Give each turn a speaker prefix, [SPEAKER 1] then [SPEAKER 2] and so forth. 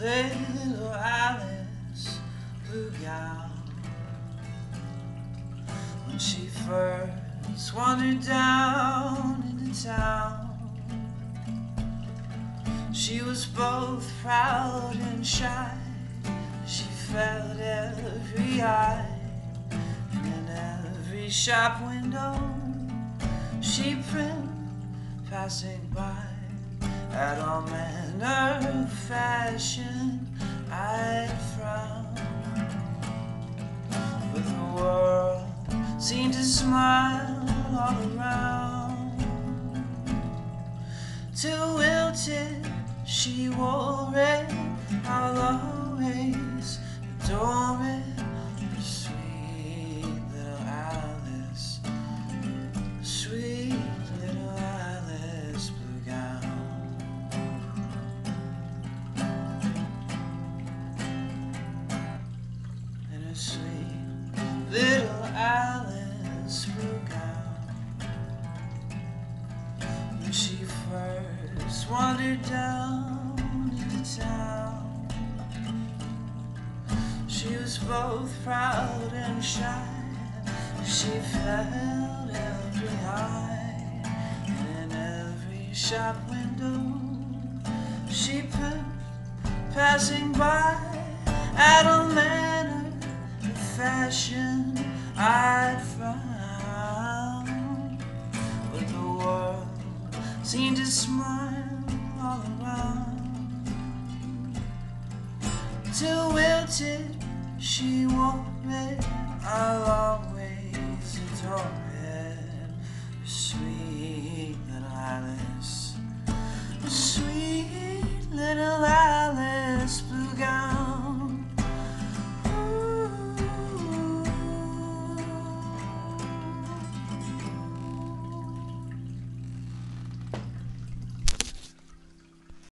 [SPEAKER 1] little Alice blue gown. When she first wandered down into town, she was both proud and shy. She felt every eye, and in every shop window she primped, passing by. At all manner of fashion I'd frown, but the world seemed to smile all around. Till wilted she wore it, I'll always adore it. Her sweet little Alice, sweet little Alice blue gown. And her sweet little Alice blue gown. When she first wandered down into town, she was both proud and shy. She felt every eye, and in every shop window she put, passing by. At all manner of fashion I'd frown, but the world seemed to smile all around. Till wilted she wore it, I'll always adore